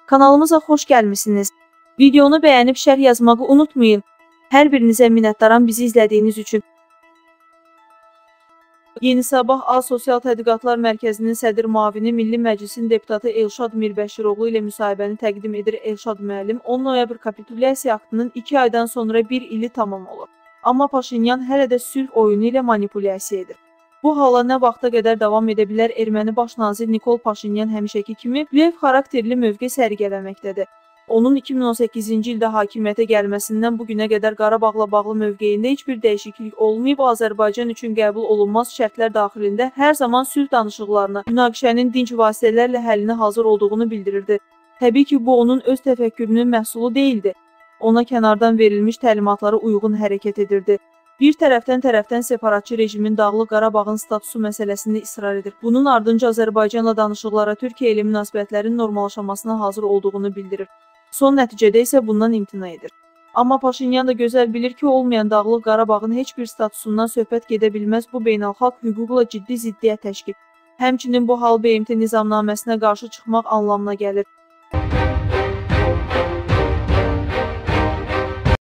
Kanalımıza xoş gəlmisiniz. Videonu bəyənib şərh yazmağı unutmayın. Hər birinizə minnətdaram bizi izlədiyiniz üçün. Yeni Sabah A Sosial Tədqiqatlar Mərkəzinin sədr müavini Milli Məclisin deputatı Elşad Mirbəşiroğlu ilə müsahibəni təqdim edir. Elşad müəllim, 10 noyabr kapitulyasiya aktının 2 aydan sonra 1 ili tamam olur. Amma Paşinyan hələ də sülh oyunu ilə manipulyasiya edir. Bu hala nə vaxta qədər davam edə bilər? Erməni baş nazir Nikol Paşinyan həmişəki kimi Blev xarakterli mövqe sərgiləməkdədir. Onun 2018-ci ildə hakimiyyətə gəlməsindən bu günə qədər Qarabağla bağlı mövqeyində heç bir dəyişiklik olmayıb. Azərbaycan üçün qəbul olunmaz şərtlər daxilində hər zaman sülh danışıqlarına, münaqişənin dinc vasitələrlə həllinə hazır olduğunu bildirirdi. Təbii ki, bu onun öz təfəkkürünün məhsulu deyildi. Ona kənardan verilmiş təlimatlara uyğun hərəkət edirdi. Bir tərəfdən separatçı rejimin Dağlıq Qarabağın statusu məsələsində israr edir. Bunun ardınca Azərbaycanla danışıqlara Türkiyə ilə münasibətlərin normallaşmasına hazır olduğunu bildirir. Son nəticədə isə bundan imtina edir. Amma Paşinyan da gözəl bilir ki, olmayan Dağlıq Qarabağın heç bir statusundan söhbət gedə bilməz. Bu beynəlxalq hüquqla ciddi ziddiyyət təşkil. Həmçinin bu hal BMT nizamnaməsinə qarşı çıxmaq anlamına gəlir.